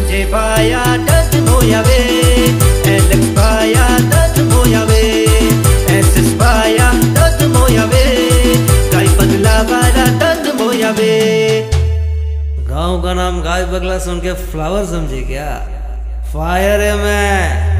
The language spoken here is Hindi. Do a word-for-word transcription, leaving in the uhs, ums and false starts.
जे पाया दर्द मोया वे, एलेक्स पाया दर्द मोया वे, एसएस पाया दर्द मोया वे, गाय बगला वाला दर्द मोया वे। गाँव का नाम गाय बगला सुन के फ्लावर समझे क्या? फायर है मैं।